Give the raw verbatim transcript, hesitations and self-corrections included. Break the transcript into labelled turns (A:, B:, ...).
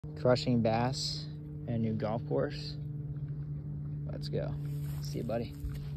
A: Crushing bass and a new golf course. Let's go. See you, buddy.